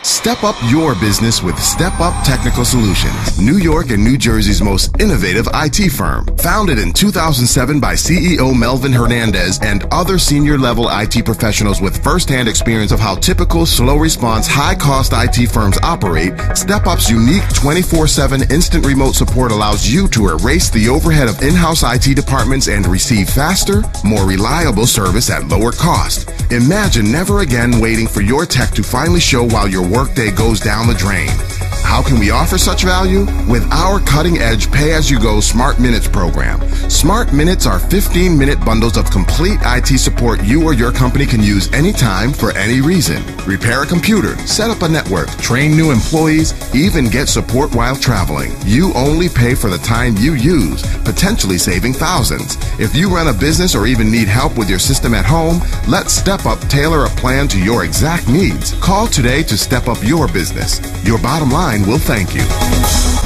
Step up your business with Step Up Technical Solutions, New York and New Jersey's most innovative IT firm. Founded in 2007 by CEO Melvin Hernandez and other senior-level IT professionals with first-hand experience of how typical, slow-response, high-cost IT firms operate, Step Up's unique 24/7 instant remote support allows you to erase the overhead of in-house IT departments and receive faster, more reliable service at lower cost. Imagine never again waiting for your tech to finally show while your workday goes down the drain. How can we offer such value? With our cutting-edge pay-as-you-go Smart Minutes program. Smart Minutes are 15-minute bundles of complete IT support you or your company can use anytime for any reason. Repair a computer, set up a network, train new employees, even get support while traveling. You only pay for the time you use, potentially saving thousands. If you run a business or even need help with your system at home, let Step Up tailor a plan to your exact needs. Call today to step up your business. Your bottom line will thank you.